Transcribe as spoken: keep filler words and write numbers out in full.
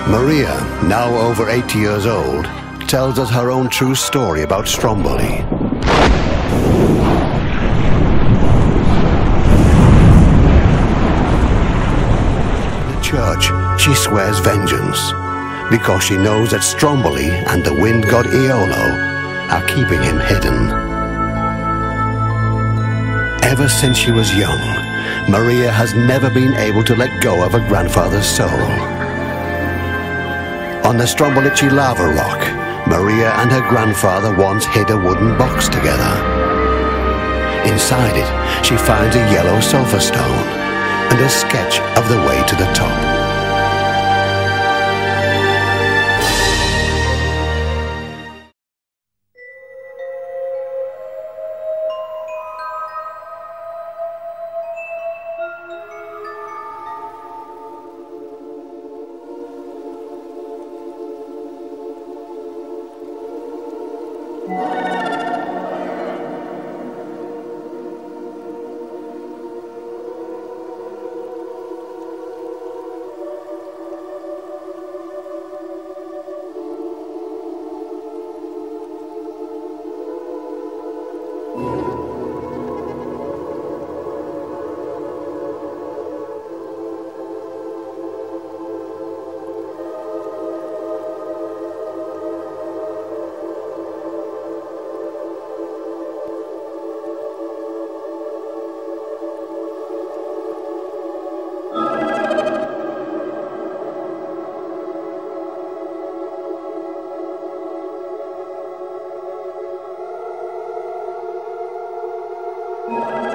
Maria, now over eighty years old, tells us her own true story about Stromboli. In the church, she swears vengeance, because she knows that Stromboli and the wind god Iolo are keeping him hidden. Ever since she was young, Maria has never been able to let go of her grandfather's soul. On the Strombolici lava rock, Maria and her grandfather once hid a wooden box together. Inside it, she finds a yellow sulfur stone and a sketch of the way to the top. You